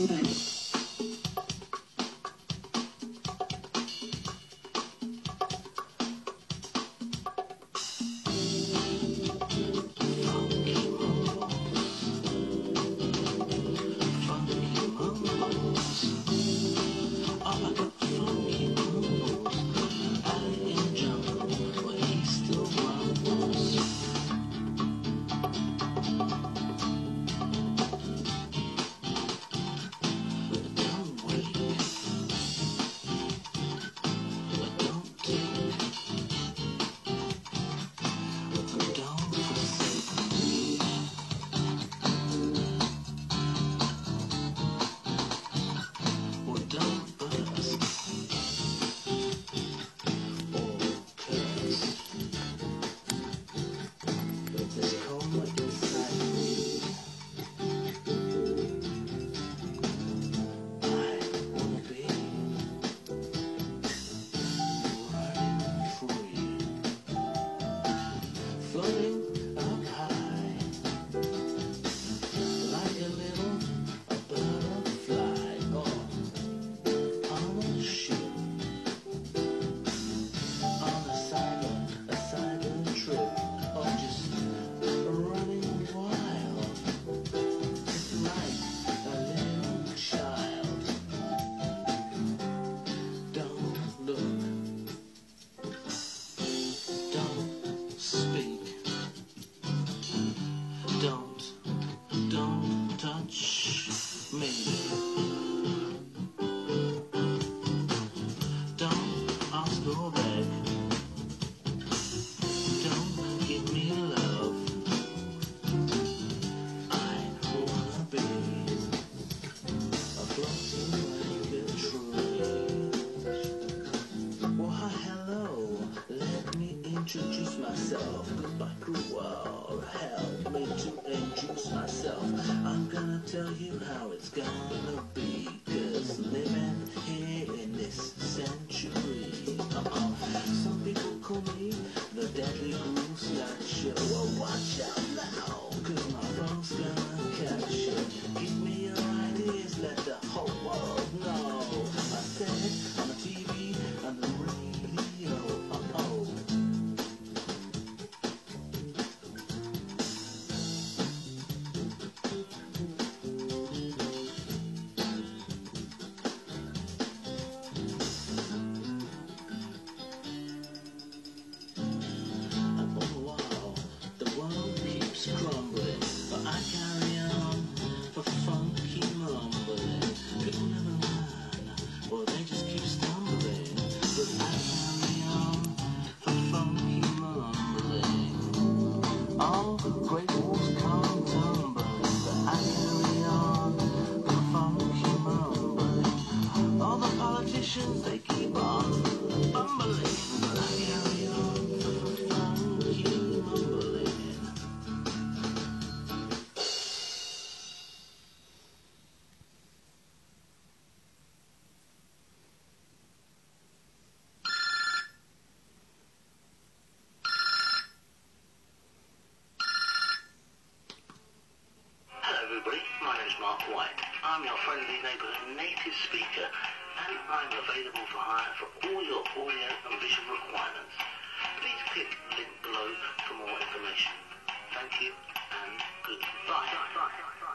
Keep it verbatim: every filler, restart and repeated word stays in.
Introduce myself, goodbye cruel world, help me to introduce myself. I'm gonna tell you how it's gonna be, cause living here in this century. Uh-oh. Some people call me the deadly groove snatcher. Well, watch out now, cause my phone's gonna catch you. Give me your ideas, let the whole world know. I said on the T V, on the radio, uh-oh. Crumbling, but I carry on for funky mumbling. People never learn, or they just keep stumbling. But I carry on for funky mumbling. All great walls come tumbling, but I carry on for funky mumbling. All the politicians, they keep on bumbling, but I carry on for funky mumbling. Everybody, my name is Mark White. I'm your friendly neighbourhood native speaker, and I'm available for hire for all your audio and visual requirements. Please click the link below for more information. Thank you and goodbye.